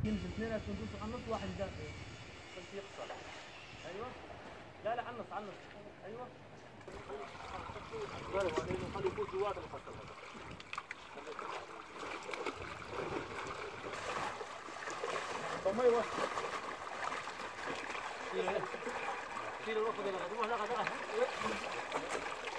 ينزل اثنين ندوس على النص، واحد يدافع بس يخسر. ايوه. لا لا، على النص على النص. ايوه. خلي يفوت جوات الفصل هذا. طب ما يوصل. شيل الوقت ده، روح لا.